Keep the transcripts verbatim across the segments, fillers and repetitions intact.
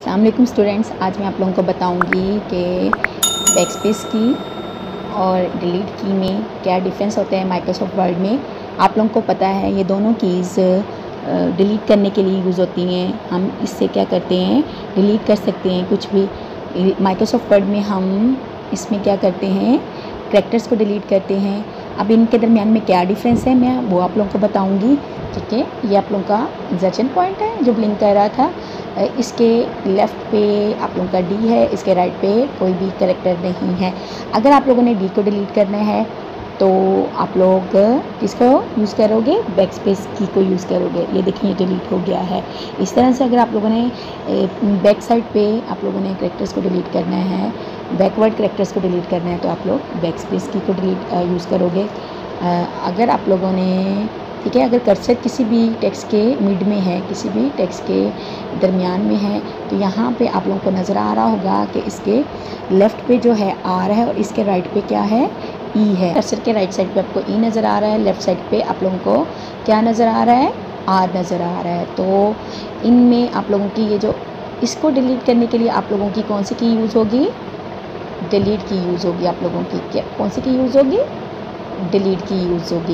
अस्सलाम वालेकुम स्टूडेंट्स, आज मैं आप लोगों को बताऊंगी कि बैकस्पेस की और डिलीट की में क्या डिफरेंस होता है माइक्रोसॉफ्ट वर्ड में। आप लोगों को पता है ये दोनों कीज़ डिलीट करने के लिए यूज़ होती हैं। हम इससे क्या करते हैं, डिलीट कर सकते हैं कुछ भी। माइक्रोसॉफ्ट वर्ड में हम इसमें क्या करते हैं, कैरेक्टर्स को डिलीट करते हैं। अब इनके दरमियान में क्या डिफरेंस है मैं वो आप लोगों को बताऊंगी। ठीक है, ये आप लोगों का इंसर्शन पॉइंट है जो ब्लिंक कर रहा था। इसके लेफ़्ट पे आप लोगों का डी है, इसके राइट पे कोई भी कैरेक्टर नहीं है। अगर आप लोगों ने डी को डिलीट करना है तो आप लोग किसको यूज़ करोगे, बैक स्पेस की को यूज़ करोगे। ये देखिए डिलीट हो गया है। इस तरह से अगर आप लोगों ने बैक साइड पे आप लोगों ने कैरेक्टर्स को डिलीट करना है, बैकवर्ड कैरेक्टर्स को डिलीट करना है तो आप लोग बैक स्पेस की को डिलीट यूज़ करोगे। अगर आप लोगों ने ठीक है, अगर कर्सर किसी भी टेक्स्ट के मिड में है, किसी भी टेक्स्ट के दरमियान में है तो यहाँ पे आप लोगों को नज़र आ रहा होगा कि इसके लेफ़्ट पे जो है आर है और इसके राइट पे क्या है, ई है। कर्सर के राइट साइड पे आपको ई नज़र आ रहा है, लेफ़्ट साइड पे आप लोगों को क्या नज़र आ रहा है, आर नज़र आ रहा है। तो इनमें आप लोगों की ये जो इसको डिलीट करने के लिए आप लोगों की कौन सी की यूज़ होगी, डिलीट की यूज़ होगी। आप लोगों की क्या कौन सी की यूज़ होगी, डिलीट की यूज़ होगी।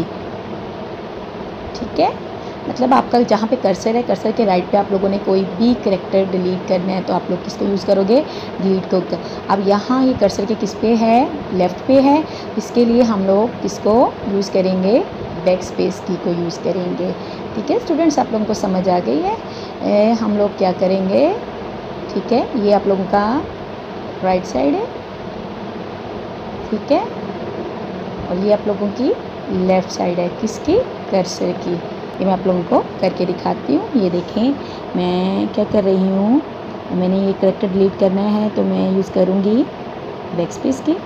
ठीक है, मतलब आपका जहाँ पे कर्सर है, कर्सर के राइट पे आप लोगों ने कोई भी कैरेक्टर डिलीट करना है तो आप लोग किसको यूज़ करोगे, डिलीट को। अब यहाँ ये कर्सर के किस पे है, लेफ़्ट पे है, इसके लिए हम लोग किसको यूज़ करेंगे, बैक स्पेस की को यूज़ करेंगे। ठीक है स्टूडेंट्स, आप लोगों को समझ आ गई है। ए, हम लोग क्या करेंगे, ठीक है, ये आप लोगों का राइट साइड है, ठीक है, और ये आप लोगों की लेफ़्ट साइड है, किसकी, कर्सर की। ये मैं आप लोगों को करके दिखाती हूँ। ये देखें मैं क्या कर रही हूँ, मैंने ये कैरेक्टर डिलीट करना है तो मैं यूज़ करूँगी बैक स्पेस की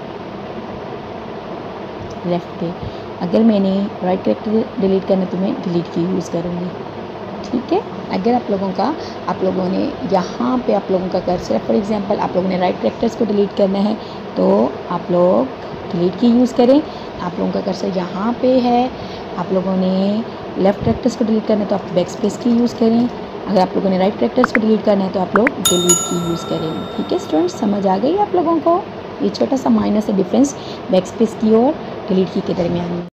लेफ़्ट पे। अगर मैंने राइट कैरेक्टर डिलीट करना है तो मैं डिलीट की यूज़ करूँगी। ठीक है, अगर आप लोगों का आप लोगों ने यहाँ पे आप लोगों का कर्सर है, फॉर एग्जांपल आप लोगों ने राइट कैरेक्टर्स को डिलीट करना है तो आप लोग डिलीट की यूज़ करें। आप लोगों का कर्सर यहाँ पे है, आप लोगों ने लेफ़्ट कैरेक्टर्स को डिलीट करना है तो आप बैक स्पेस की यूज़ करें। अगर आप लोगों ने राइट कैरेक्टर्स को डिलीट करना है तो आप लोग डिलीट की यूज़ करें। ठीक है स्टूडेंट्स, समझ आ गई आप लोगों को ये छोटा सा माइनर सा डिफरेंस बैक स्पेस की और डिलीट की के दरमियान में।